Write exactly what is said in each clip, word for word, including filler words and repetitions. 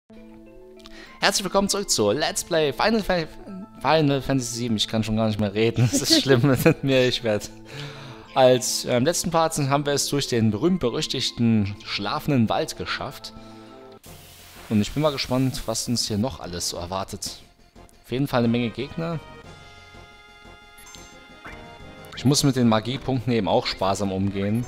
Herzlich willkommen zurück zu Let's Play Final, Fa Final Fantasy sieben. Ich kann schon gar nicht mehr reden. Das ist schlimm mit mir. Ich werde. Als äh, im letzten Part haben wir es durch den berühmt-berüchtigten schlafenden Wald geschafft. Und ich bin mal gespannt, was uns hier noch alles so erwartet. Auf jeden Fall eine Menge Gegner. Ich muss mit den Magiepunkten eben auch sparsam umgehen.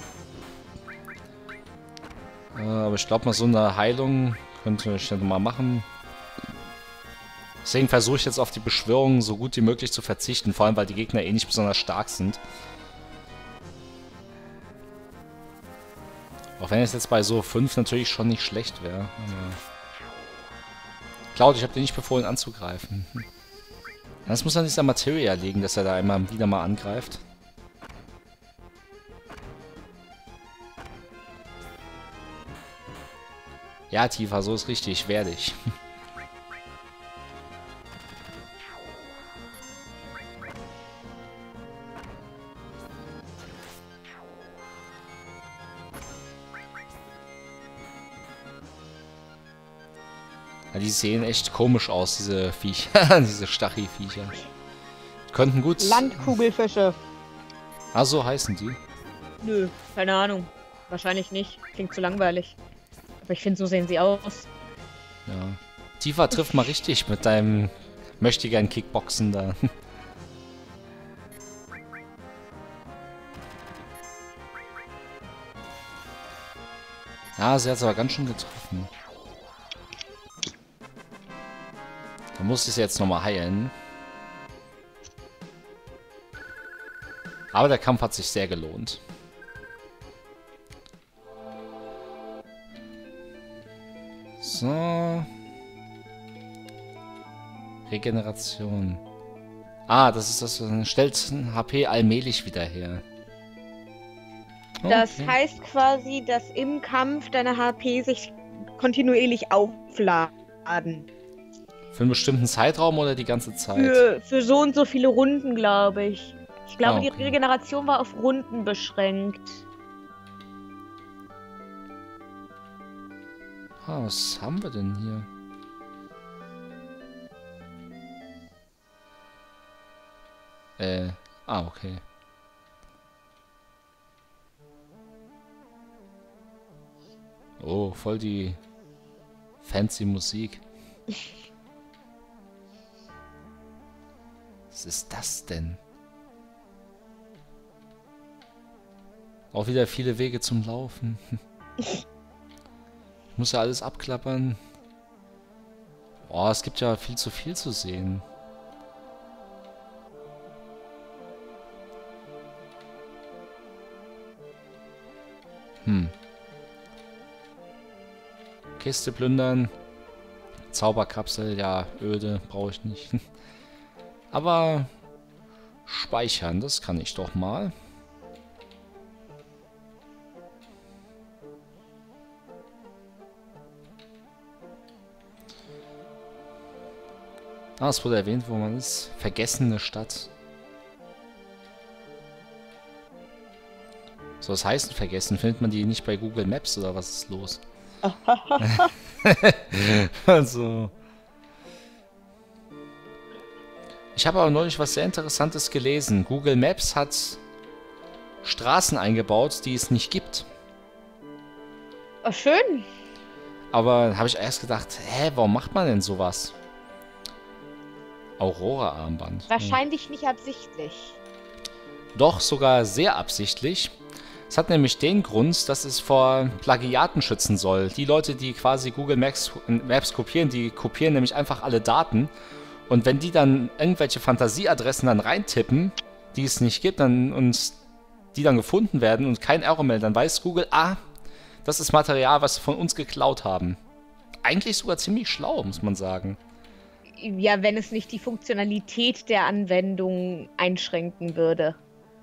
Äh, aber ich glaube mal, so eine Heilung könnte ich dann mal machen. Deswegen versuche ich jetzt auf die Beschwörung so gut wie möglich zu verzichten. Vor allem, weil die Gegner eh nicht besonders stark sind. Auch wenn es jetzt bei so fünf natürlich schon nicht schlecht wäre. Cloud, ich habe dir nicht befohlen anzugreifen. Das muss an dieser Materia liegen, dass er da immer wieder mal angreift. Ja, Tifa, so ist richtig. Werde ich. Ja, die sehen echt komisch aus, diese Viecher, diese Stachelviecher. Die könnten gut... Landkugelfische. Ah, so heißen die? Nö, keine Ahnung. Wahrscheinlich nicht. Klingt zu langweilig. Aber ich finde, so sehen sie aus. Ja. Tifa trifft mal richtig mit deinem möchtegern Kickboxen da. Ja, sie hat es aber ganz schön getroffen. Da muss ich jetzt nochmal heilen. Aber der Kampf hat sich sehr gelohnt. So. Regeneration. Ah, das ist das. Stellt H P allmählich wieder her. Okay. Das heißt quasi, dass im Kampf deine H P sich kontinuierlich aufladen. Für einen bestimmten Zeitraum oder die ganze Zeit? Für, für so und so viele Runden, glaube ich. Ich glaube, Ah, okay. die Regeneration war auf Runden beschränkt. Ah, was haben wir denn hier? Äh, ah, okay. Oh, voll die fancy Musik. Was ist das denn? Auch wieder viele Wege zum Laufen. Ich muss ja alles abklappern. Oh, es gibt ja viel zu viel zu sehen. Hm. Kiste plündern. Zauberkapsel, ja, öde, brauche ich nicht. Aber speichern, das kann ich doch mal. Ah, es wurde erwähnt, wo man ist. Vergessene Stadt. So, was heißt denn vergessen? Findet man die nicht bei Google Maps oder was ist los? Also. Ich habe aber neulich was sehr Interessantes gelesen. Google Maps hat Straßen eingebaut, die es nicht gibt. Oh, schön. Aber habe ich erst gedacht, hä, warum macht man denn sowas? Aurora-Armband. Wahrscheinlich hm. nicht absichtlich. Doch, sogar sehr absichtlich. Es hat nämlich den Grund, dass es vor Plagiaten schützen soll. Die Leute, die quasi Google Maps, Maps kopieren, die kopieren nämlich einfach alle Daten. Und wenn die dann irgendwelche Fantasieadressen dann reintippen, die es nicht gibt, dann, und die dann gefunden werden und kein Error melden, dann weiß Google, ah, das ist Material, was sie von uns geklaut haben. Eigentlich sogar ziemlich schlau, muss man sagen. Ja, wenn es nicht die Funktionalität der Anwendung einschränken würde.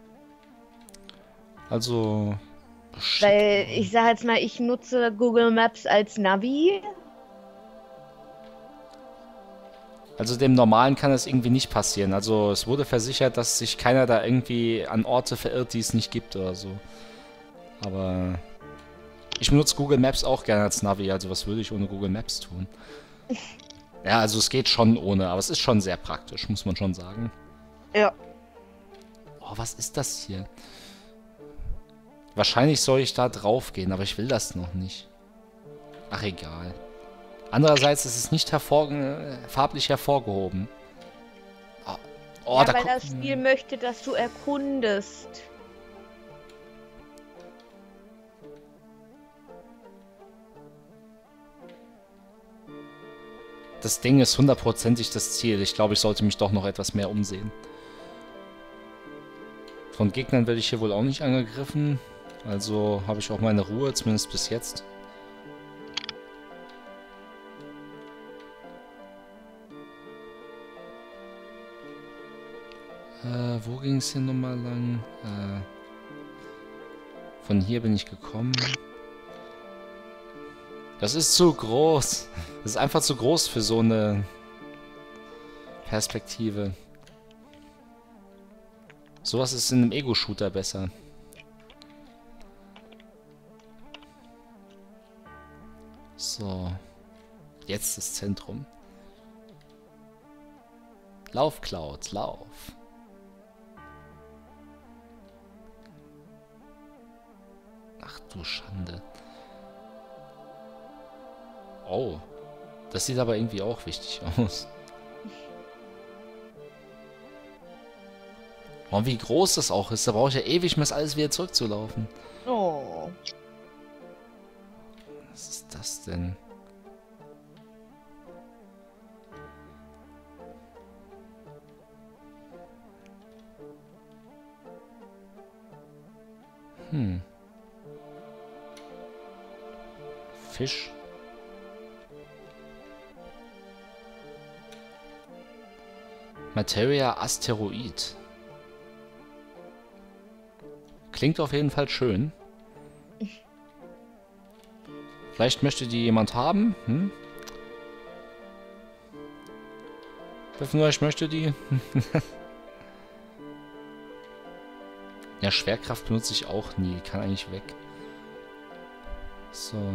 Also... Weil, ich sage jetzt mal, ich nutze Google Maps als Navi. Also dem Normalen kann das irgendwie nicht passieren. Also es wurde versichert, dass sich keiner da irgendwie an Orte verirrt, die es nicht gibt oder so. Aber ich benutze Google Maps auch gerne als Navi, also was würde ich ohne Google Maps tun? Ja, also es geht schon ohne, aber es ist schon sehr praktisch, muss man schon sagen. Ja. Oh, was ist das hier? Wahrscheinlich soll ich da drauf gehen, aber ich will das noch nicht. Ach, egal. Andererseits ist es nicht hervor farblich hervorgehoben. Oh, oh ja, da weil guck- das Spiel möchte, dass du erkundest. Das Ding ist hundertprozentig das Ziel. Ich glaube, ich sollte mich doch noch etwas mehr umsehen. Von Gegnern werde ich hier wohl auch nicht angegriffen. Also habe ich auch meine Ruhe, zumindest bis jetzt. Äh, wo ging es hier nochmal lang? Äh, von hier bin ich gekommen. Das ist zu groß. Das ist einfach zu groß für so eine Perspektive. Sowas ist in einem Ego-Shooter besser. So. Jetzt das Zentrum. Lauf, Cloud, lauf. Ach du Schande. Oh. Das sieht aber irgendwie auch wichtig aus. Oh, wie groß das auch ist. Da brauche ich ja ewig, um das alles wieder zurückzulaufen. Oh. Was ist das denn? Hm. Fisch. Materia Asteroid. Klingt auf jeden Fall schön. Vielleicht möchte die jemand haben. Hm? Wer von euch möchte die? Ja, Schwerkraft benutze ich auch nie. Kann eigentlich weg. So.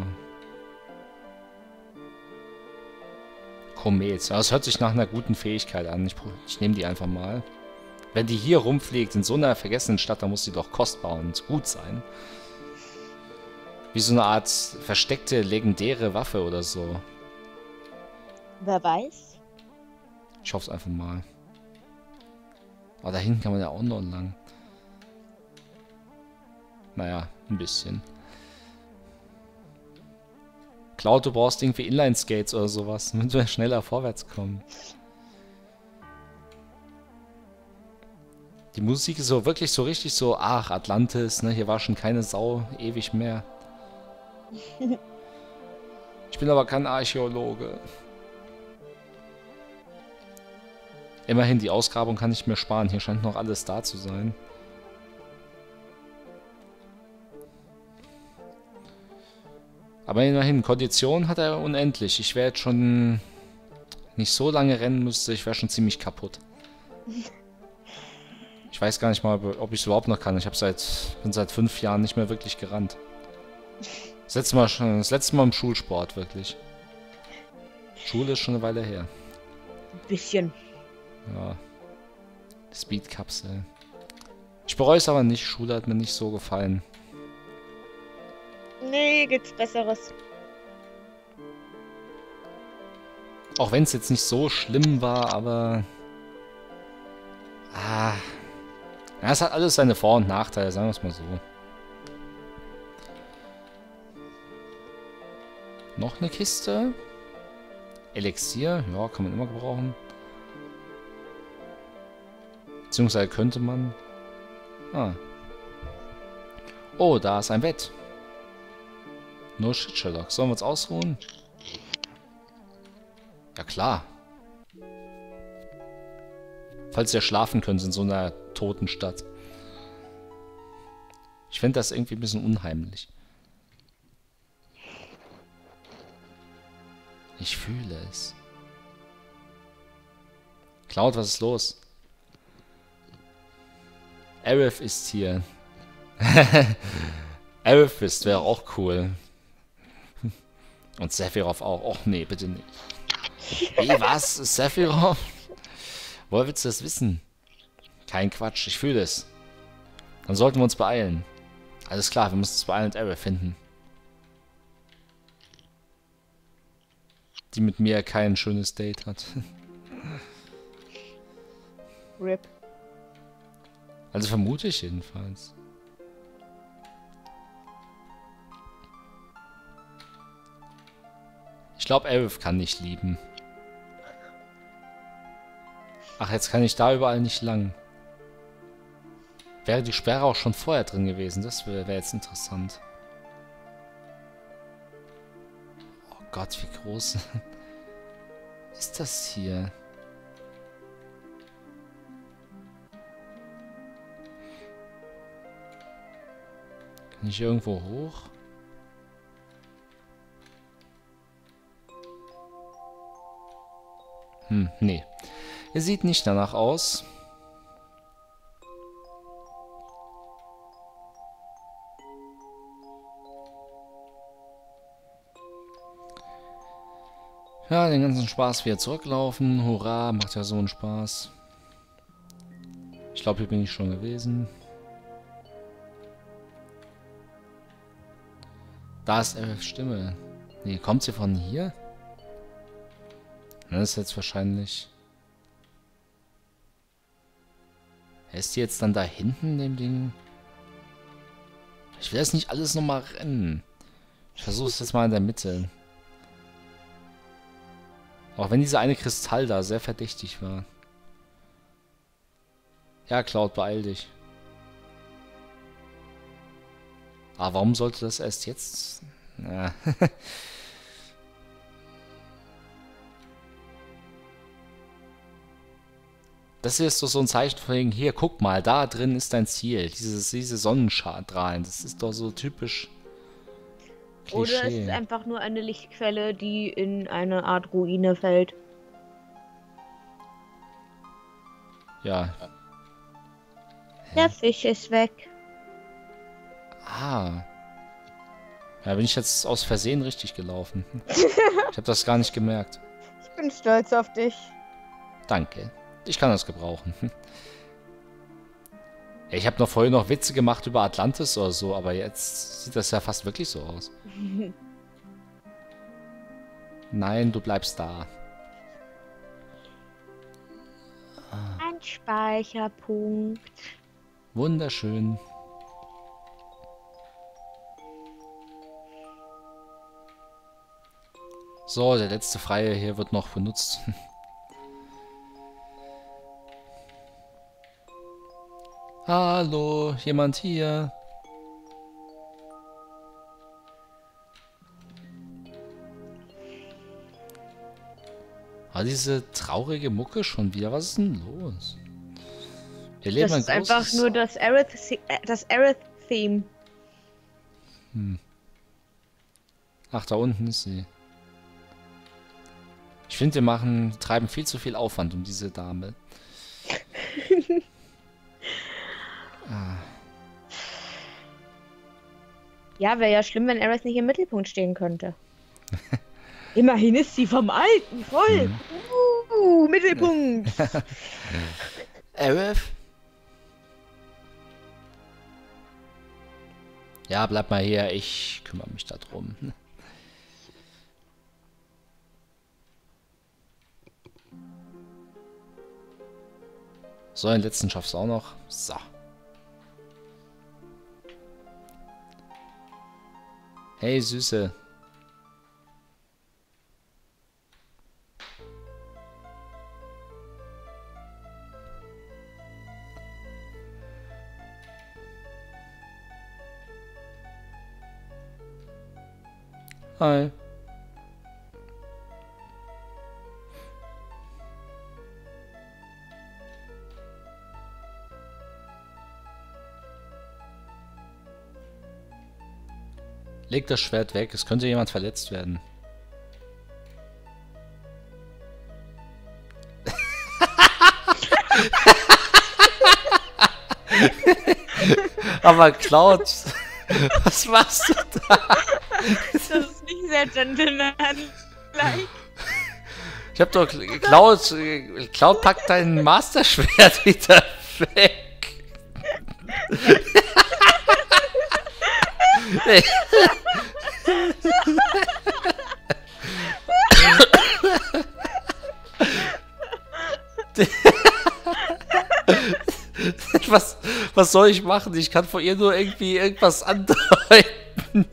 Komet. Ja, das hört sich nach einer guten Fähigkeit an. Ich, ich nehme die einfach mal. Wenn die hier rumfliegt, in so einer vergessenen Stadt, dann muss die doch kostbar und gut sein. Wie so eine Art versteckte, legendäre Waffe oder so. Wer weiß? Ich hoffe es einfach mal. Aber da hinten kann man ja auch noch lang. Naja, ein bisschen. Cloud, du brauchst irgendwie Inline-Skates oder sowas, damit wir schneller vorwärts kommen. Die Musik ist so wirklich so richtig so, ach, Atlantis, ne, hier war schon keine Sau, ewig mehr. Ich bin aber kein Archäologe. Immerhin, die Ausgrabung kann ich mir sparen, hier scheint noch alles da zu sein. Aber immerhin, Kondition hat er unendlich. Ich wäre jetzt schon nicht so lange rennen müsste, ich wäre schon ziemlich kaputt. Ich weiß gar nicht mal, ob ich es überhaupt noch kann. Ich habe seit bin seit fünf Jahren nicht mehr wirklich gerannt. Das letzte Mal schon, das letzte Mal im Schulsport wirklich. Schule ist schon eine Weile her. Ein bisschen. Ja. Speedkapsel. Ich bereue es aber nicht. Schule hat mir nicht so gefallen. Nee, gibt's Besseres. Auch wenn es jetzt nicht so schlimm war, aber... Ah... Ja, es hat alles seine Vor- und Nachteile, sagen wir es mal so. Noch eine Kiste. Elixier, ja, kann man immer gebrauchen. Beziehungsweise könnte man... Ah. Oh, da ist ein Bett. No shit, Sherlock. Sollen wir uns ausruhen? Ja, klar. Falls ihr schlafen könnt in so einer toten Stadt. Ich finde das irgendwie ein bisschen unheimlich. Ich fühle es. Cloud, was ist los? Aerith ist hier. Aerith ist wäre auch cool. Und Sephiroth auch. Och nee, bitte nicht. Wie, was? Sephiroth? Woher willst du das wissen? Kein Quatsch, ich fühle es. Dann sollten wir uns beeilen. Alles klar, wir müssen uns beeilen und Aerith finden. Die mit mir kein schönes Date hat. R I P. Also vermute ich jedenfalls. Ich glaube, Aerith kann nicht lieben. Ach, jetzt kann ich da überall nicht lang. Wäre die Sperre auch schon vorher drin gewesen? Das wäre wär jetzt interessant. Oh Gott, wie groß ist das hier? Kann ich irgendwo hoch? Hm, nee. Er sieht nicht danach aus. Ja, den ganzen Spaß wieder zurücklaufen. Hurra, macht ja so einen Spaß. Ich glaube, hier bin ich schon gewesen. Da ist Aeriths Stimme. Nee, kommt sie von hier? Das ist jetzt wahrscheinlich... Ist die jetzt dann da hinten, dem Ding? Ich will jetzt nicht alles nochmal rennen. Ich versuche es jetzt mal in der Mitte. Auch wenn dieser eine Kristall da sehr verdächtig war. Ja, Cloud, beeil dich. Aber warum sollte das erst jetzt... Ja. Das hier ist doch so ein Zeichen von wegen, hier, guck mal, da drin ist dein Ziel. Dieses, diese Sonnenstrahlen, das ist doch so typisch Klischee. Oder es ist einfach nur eine Lichtquelle, die in eine Art Ruine fällt. Ja. Der Fisch ist weg. Ah. Ja, bin ich jetzt aus Versehen richtig gelaufen. Ich habe das gar nicht gemerkt. Ich bin stolz auf dich. Danke. Ich kann das gebrauchen. Ja, ich habe noch vorher noch Witze gemacht über Atlantis oder so, aber jetzt sieht das ja fast wirklich so aus. Nein, du bleibst da. Ein Speicherpunkt. Wunderschön. So, der letzte Freie hier wird noch benutzt. Hallo, jemand hier? Ah, diese traurige Mucke schon wieder. Was ist denn los? Wir leben Das ist ein einfach großes... nur das Aerith, das Aerith-Theme. Hm. Ach, da unten ist sie. Ich finde, wir machen, treiben viel zu viel Aufwand um diese Dame. ah. Ja, wäre ja schlimm, wenn Aerith nicht im Mittelpunkt stehen könnte. Immerhin ist sie vom alten Volk. Mhm. Uh, Mittelpunkt. Aerith? Ja, bleib mal hier. Ich kümmere mich da drum. So, den letzten schaffst du auch noch. So. Hey, Süße. Hi. Leg das Schwert weg, es könnte jemand verletzt werden. Aber Cloud, was machst du da? Das ist nicht sehr gentleman-like. Ich hab doch geklaut. Cloud, pack dein Master-Schwert wieder weg. Was, was soll ich machen? Ich kann vor ihr nur irgendwie irgendwas andeuten.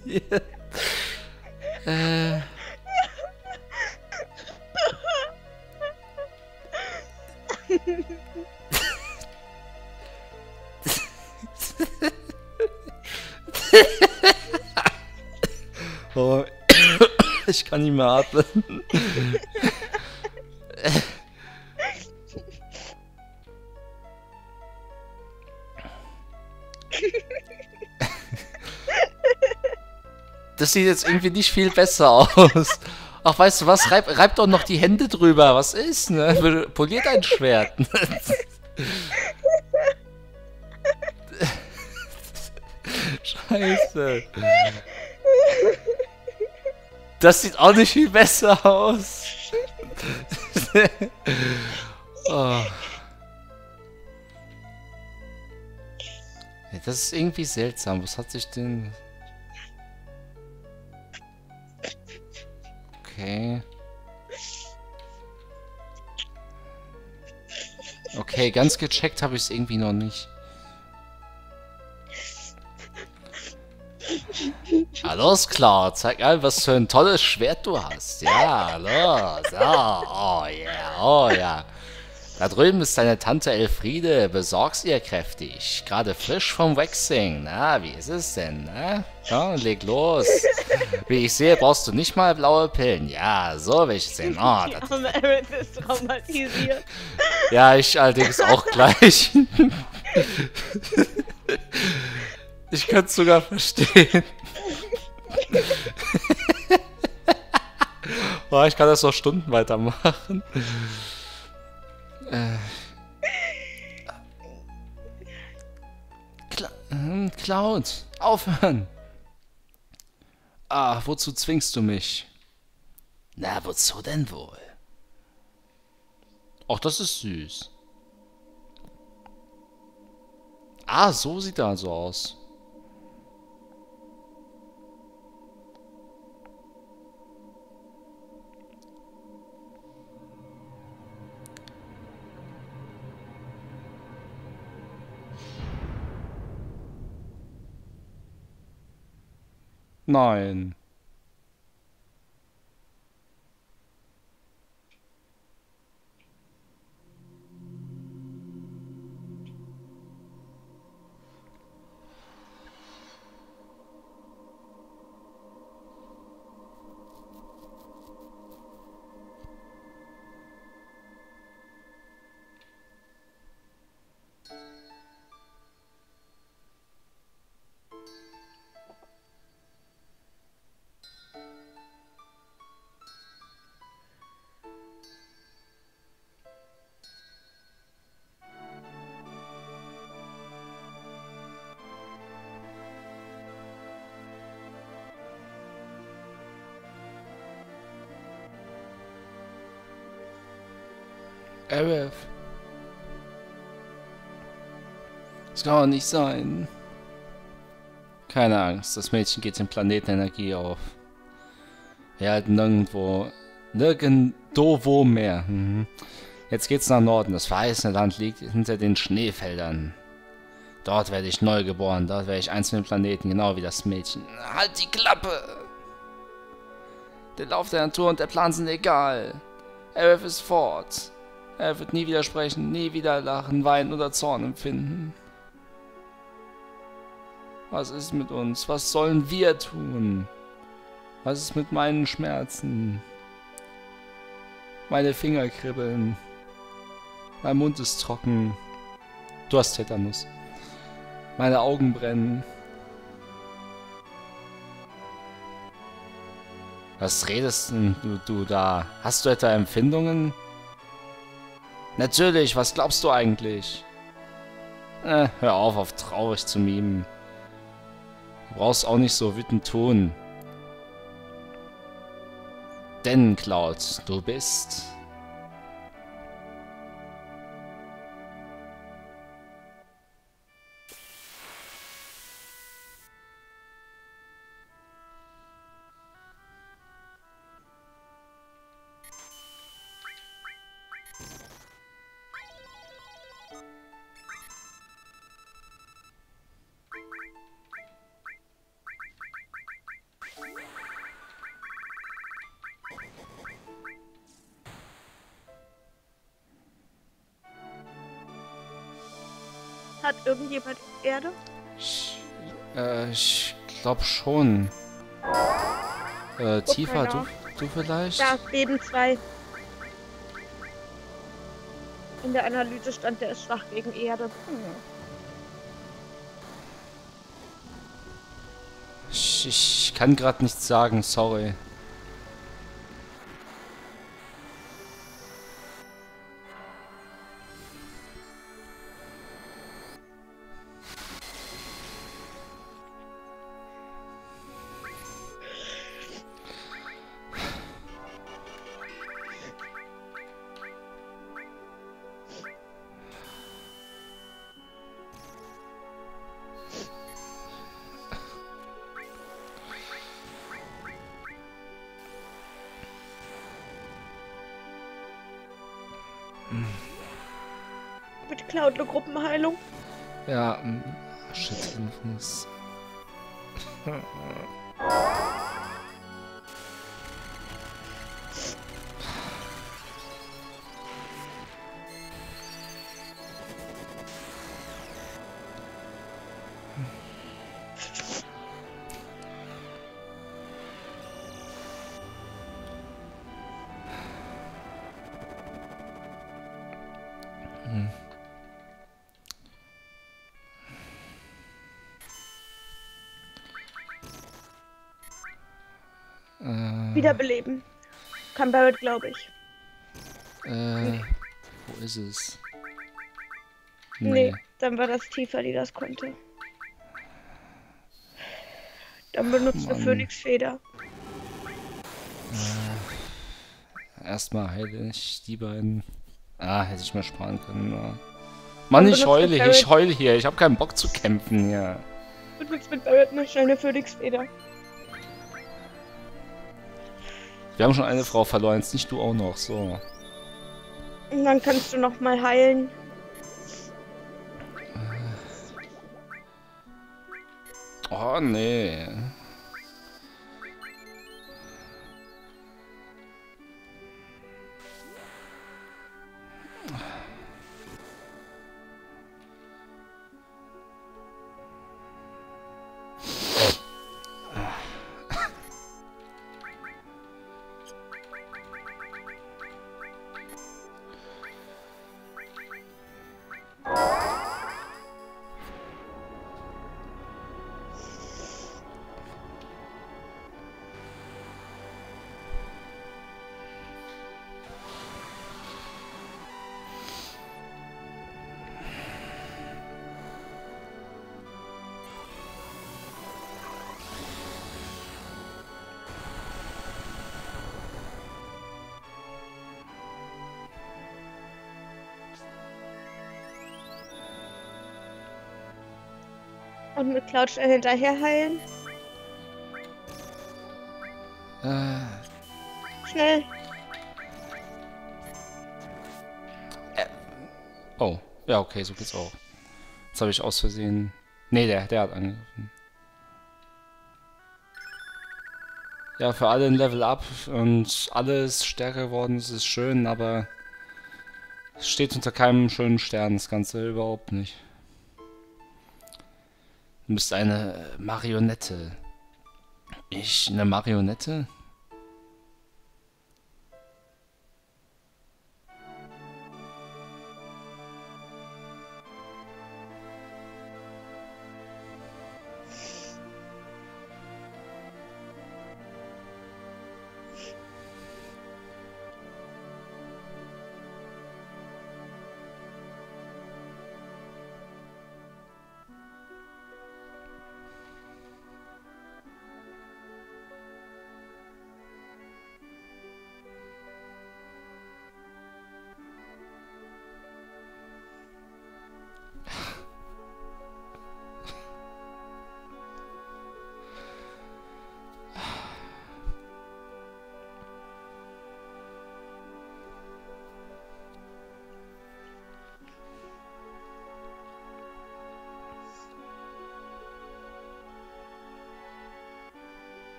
äh. Oh, ich kann nicht mehr atmen. Das sieht jetzt irgendwie nicht viel besser aus. Ach, weißt du was? Reib, reib doch noch die Hände drüber. Was ist, ne? Poliert ein Schwert. Scheiße. Das sieht auch nicht viel besser aus. Oh. Ja, das ist irgendwie seltsam. Was hat sich denn... Okay. Okay, ganz gecheckt habe ich es irgendwie noch nicht. Hallo, Cloud, zeig mal, was für ein tolles Schwert du hast. Ja, hallo, so, oh yeah, oh ja. Da drüben ist deine Tante Elfriede, besorg's ihr kräftig. Gerade frisch vom Waxing. Na, wie ist es denn, ne? Ja, leg los. Wie ich sehe, brauchst du nicht mal blaue Pillen. Ja, so will ich sehen. Oh, Die arme Aerith ist traumatisiert. Ja, ich allerdings auch gleich. Ich könnte es sogar verstehen. Oh, ich kann das noch Stunden weitermachen. Äh. Cla hm, Cloud, aufhören! Ah, wozu zwingst du mich? Na, wozu denn wohl? Ach, das ist süß. Ah, so sieht er also aus. Nein. Aerith. Das kann doch nicht sein. Keine Angst, das Mädchen geht in Planetenenergie auf. Wir halten nirgendwo, nirgendwo wo mehr. Mhm. Jetzt geht's nach Norden. Das verheißene Land liegt hinter den Schneefeldern. Dort werde ich neu geboren. Dort werde ich eins mit dem Planeten, genau wie das Mädchen. Halt die Klappe! Der Lauf der Natur und der Plan sind egal. Aerith ist fort. Er wird nie widersprechen, nie wieder lachen, weinen oder Zorn empfinden. Was ist mit uns? Was sollen wir tun? Was ist mit meinen Schmerzen? Meine Finger kribbeln. Mein Mund ist trocken. Du hast Tetanus. Meine Augen brennen. Was redest denn du, du da? Hast du etwa Empfindungen? Natürlich, was glaubst du eigentlich? Äh, hör auf, auf traurig zu mimen. Du brauchst auch nicht so wütend tun. Denn, Cloud, du bist gerade irgendjemand Erde? Ich, äh, ich glaube schon. Äh, Tifa, du, du vielleicht? Da leben zwei. In der Analyse stand, der ist schwach gegen Erde. Ich, ich kann gerade nichts sagen, sorry. Mit Cloud eine Gruppenheilung. Ja, ähm, shit, Infos. Hm. Äh, Wiederbeleben. Kann Barrett, glaube ich. Äh, Nee. Wo ist es? Nee. Dann war das Tifa, die das konnte. Dann benutzt eine Mann. Phönixfeder. Äh, erstmal heile ich die beiden. Ah, hätte ich mal sparen können. Ja. Mann, ich heule hier, ich heule hier. Ich habe keinen Bock zu kämpfen hier. Benutzt mit Barrett noch schnell eine Phönixfeder. Wir haben schon eine Frau verloren, jetzt nicht du auch noch. So. Und dann kannst du noch mal heilen. Oh, nee. Und mit Cloud schnell hinterher heilen. Äh, Schnell. oh, ja, okay, so geht's auch. Jetzt habe ich aus Versehen... Nee, der, der hat angegriffen. Ja, für alle ein Level Up und alles stärker geworden, das ist schön, aber es steht unter keinem schönen Stern, das Ganze überhaupt nicht. Du bist eine Marionette. Ich eine Marionette?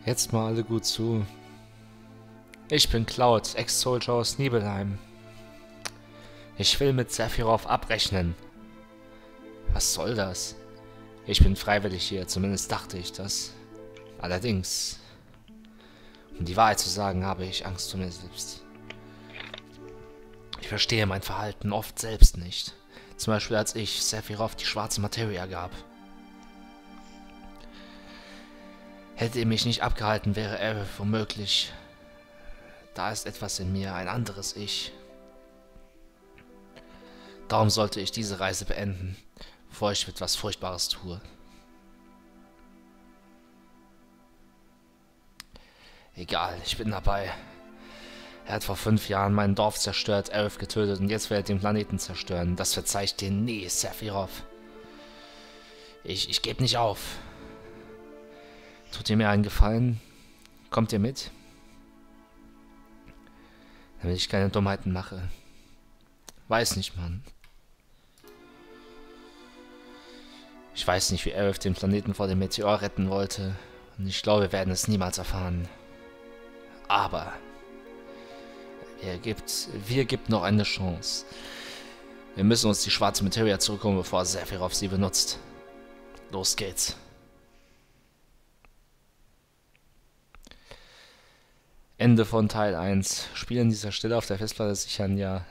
Jetzt mal alle gut zu. Ich bin Cloud, Ex-Soldier aus Nibelheim. Ich will mit Sephiroth abrechnen. Was soll das? Ich bin freiwillig hier, zumindest dachte ich das. Allerdings, um die Wahrheit zu sagen, habe ich Angst vor mir selbst. Ich verstehe mein Verhalten oft selbst nicht. Zum Beispiel, als ich Sephiroth die schwarze Materia gab. Hätte er mich nicht abgehalten, wäre er womöglich... Da ist etwas in mir, ein anderes Ich. Darum sollte ich diese Reise beenden, bevor ich etwas Furchtbares tue. Egal, ich bin dabei. Er hat vor fünf Jahren mein Dorf zerstört, Aerith getötet und jetzt will er den Planeten zerstören. Das verzeih ich dir nie, Sephiroth. Ich, ich gebe nicht auf. Tut ihr mir einen Gefallen? Kommt ihr mit? Damit ich keine Dummheiten mache. Weiß nicht, Mann. Ich weiß nicht, wie Aerith den Planeten vor dem Meteor retten wollte. Und ich glaube, wir werden es niemals erfahren. Aber... Er gibt... Wir gibt noch eine Chance. Wir müssen uns die schwarze Materia zurückholen, bevor Sephiroth sie benutzt. Los geht's. Ende von Teil eins. Spiel an dieser Stelle auf der Festplatte sichern, ja.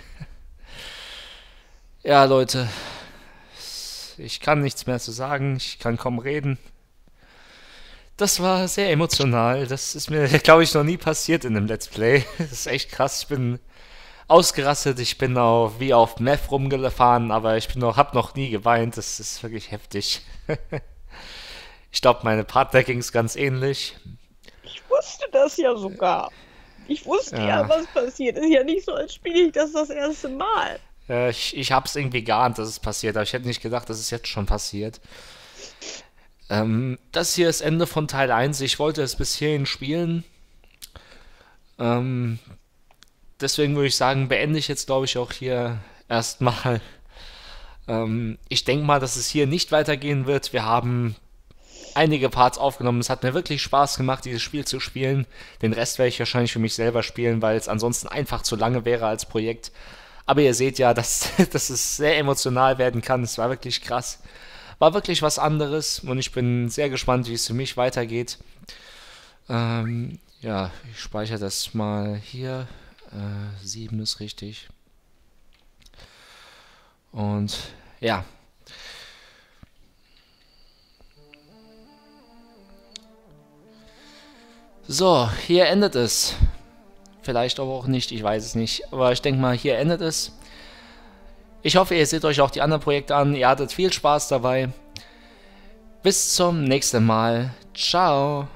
Ja, Leute. Ich kann nichts mehr zu sagen. Ich kann kaum reden. Das war sehr emotional. Das ist mir, glaube ich, noch nie passiert in einem Let's Play. Das ist echt krass. Ich bin ausgerastet. Ich bin auch wie auf Meth rumgefahren, aber ich bin noch, hab noch nie geweint. Das ist wirklich heftig. Ich glaube, meine Partner ging es ganz ähnlich. Ich wusste das ja sogar. Ich wusste ja, ja was passiert. Ist ja nicht so, als spiele ich das das erste Mal. Äh, ich ich habe es irgendwie geahnt, dass es passiert, aber ich hätte nicht gedacht, dass es jetzt schon passiert. Ähm, das hier ist Ende von Teil eins. Ich wollte es bis hierhin spielen. Ähm, deswegen würde ich sagen, beende ich jetzt, glaube ich, auch hier erstmal. Ähm, ich denke mal, dass es hier nicht weitergehen wird. Wir haben einige Parts aufgenommen. Es hat mir wirklich Spaß gemacht, dieses Spiel zu spielen. Den Rest werde ich wahrscheinlich für mich selber spielen, weil es ansonsten einfach zu lange wäre als Projekt. Aber ihr seht ja, dass, dass es sehr emotional werden kann. Es war wirklich krass. War wirklich was anderes und ich bin sehr gespannt, wie es für mich weitergeht. Ähm, ja, ich speichere das mal hier. Äh, sieben ist richtig. Und ja. So, hier endet es. Vielleicht aber auch nicht, ich weiß es nicht. Aber ich denke mal, hier endet es. Ich hoffe, ihr seht euch auch die anderen Projekte an. Ihr hattet viel Spaß dabei. Bis zum nächsten Mal. Ciao.